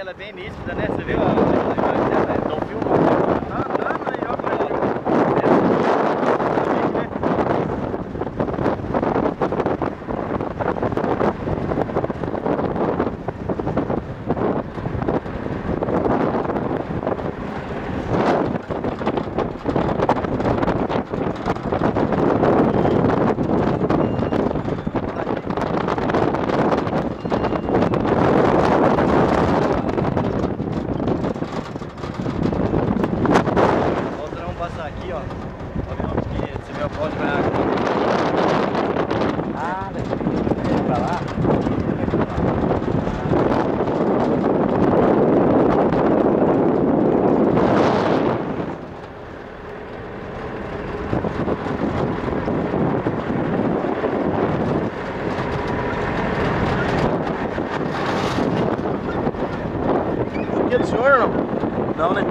ela é bem nítida, né? Você viu? Não filmou. Tá andando aí, ó. Aqui, ó. Você vê o pó de água. Ah, daqui pra lá. Aqui é do senhor ou não? Não, né?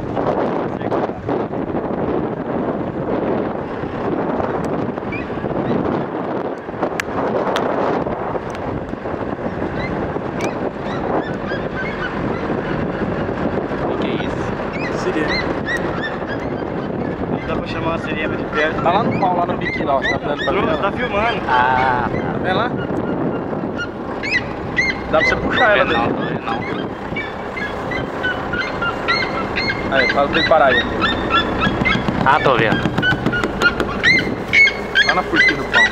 Dá pra chamar uma sirene de perto. Tá lá no pau, lá no biquinho, ó. Tá dando pra ver? Tá filmando. Ah, tá vendo lá? Dá pra você puxar ela daí. Não. Aí, fala pra ele parar aí. Ah, tô vendo. Lá na curtida do pau.